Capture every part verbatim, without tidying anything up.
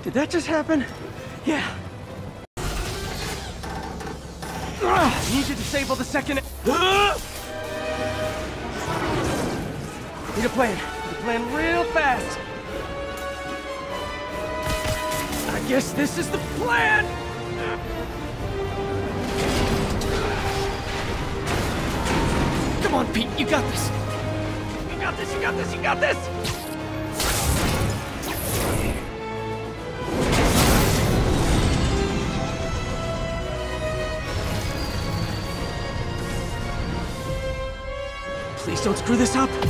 Did that just happen? Yeah. I need to disable the second... Uh! Need a plan. Need a plan real fast. I guess this is the plan! Come on, Pete, you got this! You got this, you got this, you got this! Please don't screw this up!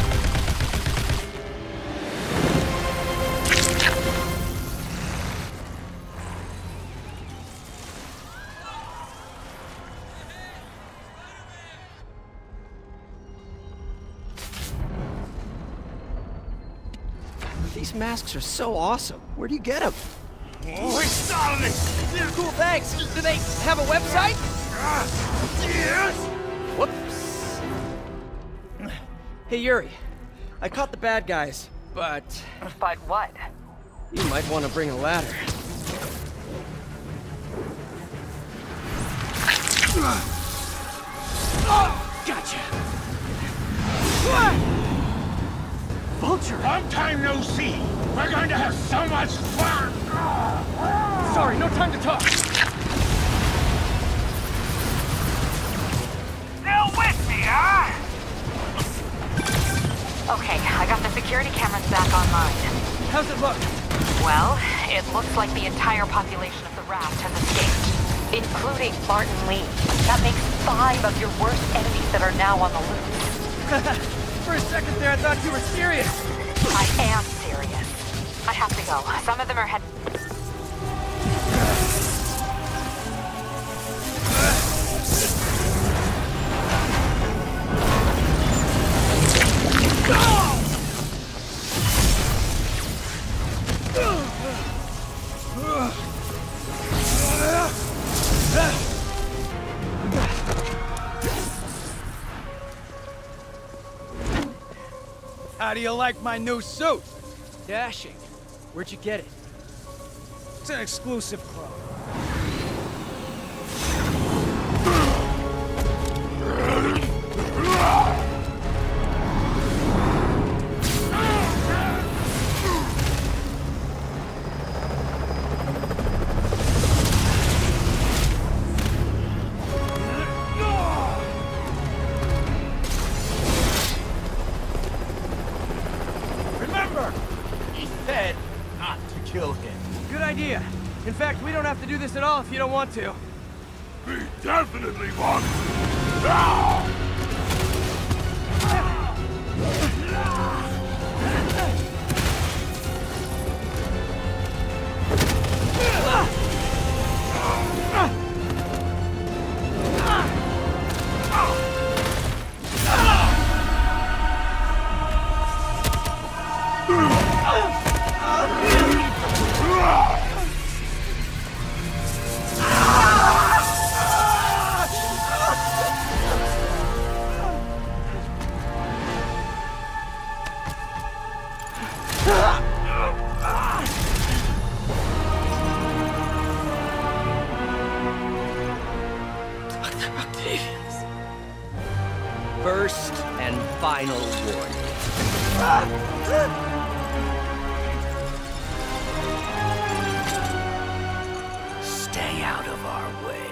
These masks are so awesome. Where do you get them? Oh, it's solid! Cool, thanks. Do they have a website? Uh, yes! Whoops. Hey, Yuri. I caught the bad guys, but... But what? You might want to bring a ladder. Gotcha. Vulture! Long time no see! We're going to have so much fun! Sorry, no time to talk! Still with me, huh? Okay, I got the security cameras back online. How's it look? Well, it looks like the entire population of the raft has escaped, including Barton Lee. That makes five of your worst enemies that are now on the loose. For a second there, I thought you were serious. I am serious. I have to go. Some of them are head... How do you like my new suit? Dashing. Where'd you get it? It's an exclusive club. Kill him. Good idea. In fact, we don't have to do this at all if you don't want to. We definitely want to. Ah! First and final warning. Stay out of our way.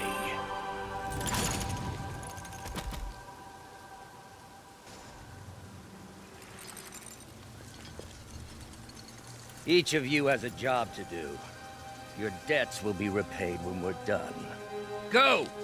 Each of you has a job to do. Your debts will be repaid when we're done. Go!